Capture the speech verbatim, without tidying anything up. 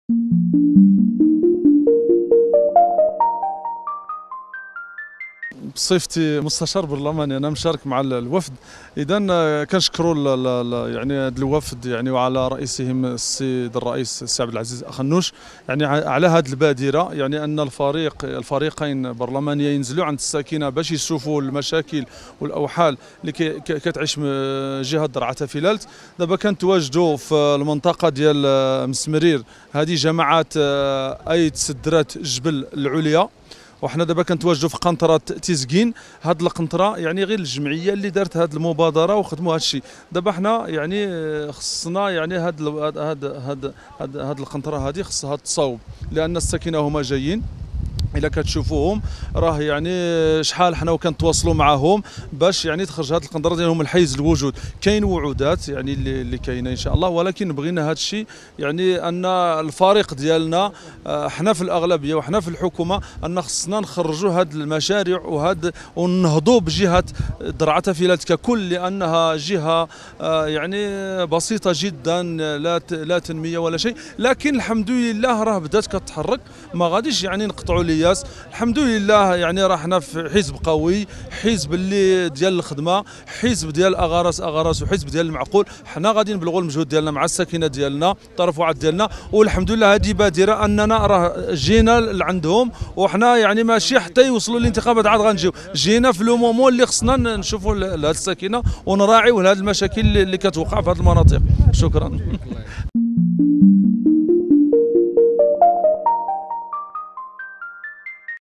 بصفتي مستشار برلماني انا مشارك مع الوفد. اذا كنشكروا يعني هذا الوفد يعني وعلى رئيسهم السيد الرئيس السي عبد العزيز اخنوش يعني على هذه البادره، يعني ان الفريق الفريقين برلمانيه ينزلوا عند الساكنه باش يشوفوا المشاكل والاوحال اللي كتعيش جهه درعا فيلالت. دابا كنتواجدوا في المنطقه ديال مسمرير، هذه جماعات ايد سدرات الجبل العليا، وحنا دابا كنتواجدوا في قنطره تيزكين. هاد القنطره يعني غير الجمعيه اللي دارت هاد المبادره وخدموا هاد الشيء. دابا حنا يعني خصنا يعني هاد هاد هاد هاد, هاد القنطره هذه خصها تصاوب، لان الساكنه هما جايين الا كتشوفوهم راه يعني شحال حنا وكنتواصلوا معاهم باش يعني تخرج هذه القنطره ديالهم من حيز الوجود. كاين وعودات يعني اللي, اللي كاينه ان شاء الله، ولكن بغينا هذا الشيء يعني ان الفريق ديالنا حنا في الاغلبيه وحنا في الحكومه ان خصنا نخرجوا هذه المشاريع وهذا ونهضوا بجهه درعا فيلالت ككل، لانها جهه يعني بسيطه جدا، لا لا تنميه ولا شيء، لكن الحمد لله راه بدات كتحرك. ما غاديش يعني نقطعوا لي الحمد لله، يعني راه حنا في حزب قوي، حزب اللي ديال الخدمه، حزب ديال اغارس اغارس وحزب ديال المعقول. حنا غادي نبلغوا المجهود ديالنا مع الساكنه ديالنا، الترفعات ديالنا، والحمد لله هذه بادره اننا راه جينا لعندهم، وحنا يعني ماشي حتى يوصلوا الانتخابات عاد غنجيو، جينا في لو مومون اللي خصنا نشوفوا لهذه الساكنه ونراعيو هذه المشاكل اللي كتوقع في هذه المناطق. شكرا.